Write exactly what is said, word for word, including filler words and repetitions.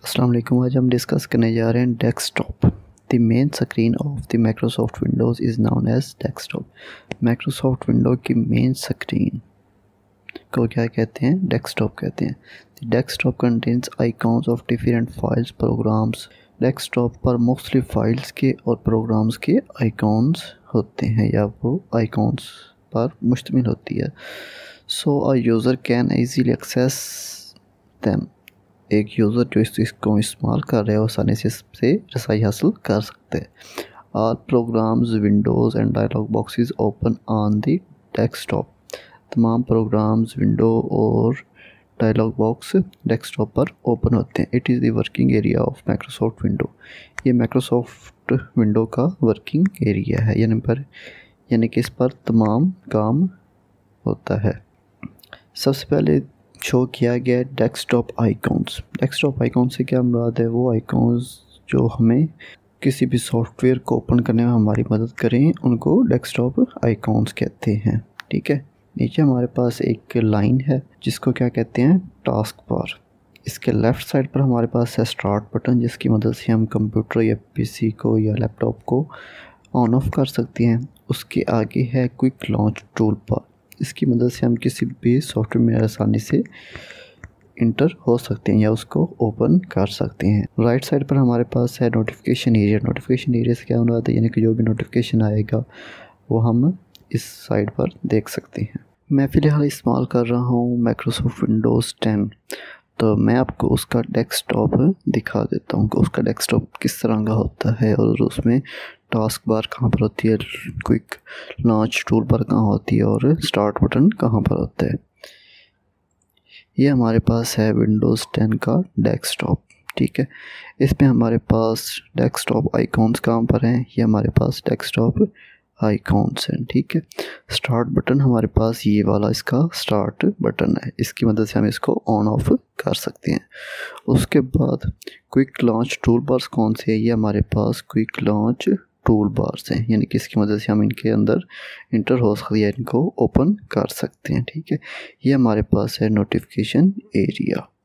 अस्सलाम वालेकुम। आज हम डिस्कस करने जा रहे हैं desktop. The main screen of the Microsoft Windows is known as desktop. Microsoft window की मेन स्क्रीन को क्या कहते हैं? डेस्कटॉप कहते हैं। The desktop contains icons of different files programs. Desktop पर मुख्तलिफ फाइल्स के और प्रोग्राम्स के आइकॉन्स होते हैं या वो आइकॉन्स पर मुश्तमिल होती है। So a user can easily access them. एक यूज़र जो इस चीज़ को इस्तेमाल कर रहे हो आसानी से इससे रसाई हासिल कर सकते हैं। All programs windows and dialog boxes open on the desktop. तमाम प्रोग्राम्स विंडो और डायलॉग बॉक्स डेस्कटॉप पर ओपन होते हैं। It is the working area of Microsoft window. ये माइक्रोसॉफ्ट विंडो का वर्किंग एरिया है, यानी पर यानी कि इस पर तमाम काम होता है। सबसे पहले शो किया गया डेस्कटॉप आइकॉन्स। डेस्कटॉप आइकॉन से क्या मुराद है? वो आइकॉन्स जो हमें किसी भी सॉफ्टवेयर को ओपन करने में हमारी मदद करें, उनको डेस्कटॉप आइकॉन्स कहते हैं। ठीक है, नीचे हमारे पास एक लाइन है जिसको क्या कहते हैं? Task bar. इसके लेफ़्ट साइड पर हमारे पास है स्टार्ट बटन, जिसकी मदद से हम कंप्यूटर या पीसी को या लैपटॉप को ऑन ऑफ कर सकते हैं। उसके आगे है क्विक लॉन्च टूल बार। इसकी मदद से हम किसी भी सॉफ्टवेयर में आसानी से इंटर हो सकते हैं या उसको ओपन कर सकते हैं। राइट साइड पर हमारे पास है नोटिफिकेशन एरिया। नोटिफिकेशन एरिया से क्या होना है, यानी कि जो भी नोटिफिकेशन आएगा वो हम इस साइड पर देख सकते हैं। मैं फ़िलहाल इस्तेमाल कर रहा हूँ माइक्रोसॉफ्ट विंडोज़ टेन, तो मैं आपको उसका डेस्कटॉप दिखा देता हूँ कि उसका डेस्कटॉप किस तरह का होता है और उसमें टास्क बार कहाँ पर होती है, क्विक लॉन्च टूल बार कहाँ होती है और स्टार्ट बटन कहाँ पर होता है। ये हमारे पास है विंडोज़ टेन का डेस्कटॉप। ठीक है, इसमें हमारे पास डेस्कटॉप आइकॉन्स कहाँ पर हैं? ये हमारे पास डेस्कटॉप आइकॉन्स हैं। ठीक है, स्टार्ट बटन हमारे पास ये वाला इसका स्टार्ट बटन है, इसकी मदद से हम इसको ऑन ऑफ कर सकते हैं। उसके बाद क्विक लॉन्च टूल बार्स कौन से हैं? ये हमारे पास क्विक लॉन्च टूल बार्स हैं, यानी कि इसकी मदद से हम इनके अंदर इंटर हो सकते हैं, इनको ओपन कर सकते हैं। ठीक है, ये हमारे पास है नोटिफिकेशन एरिया।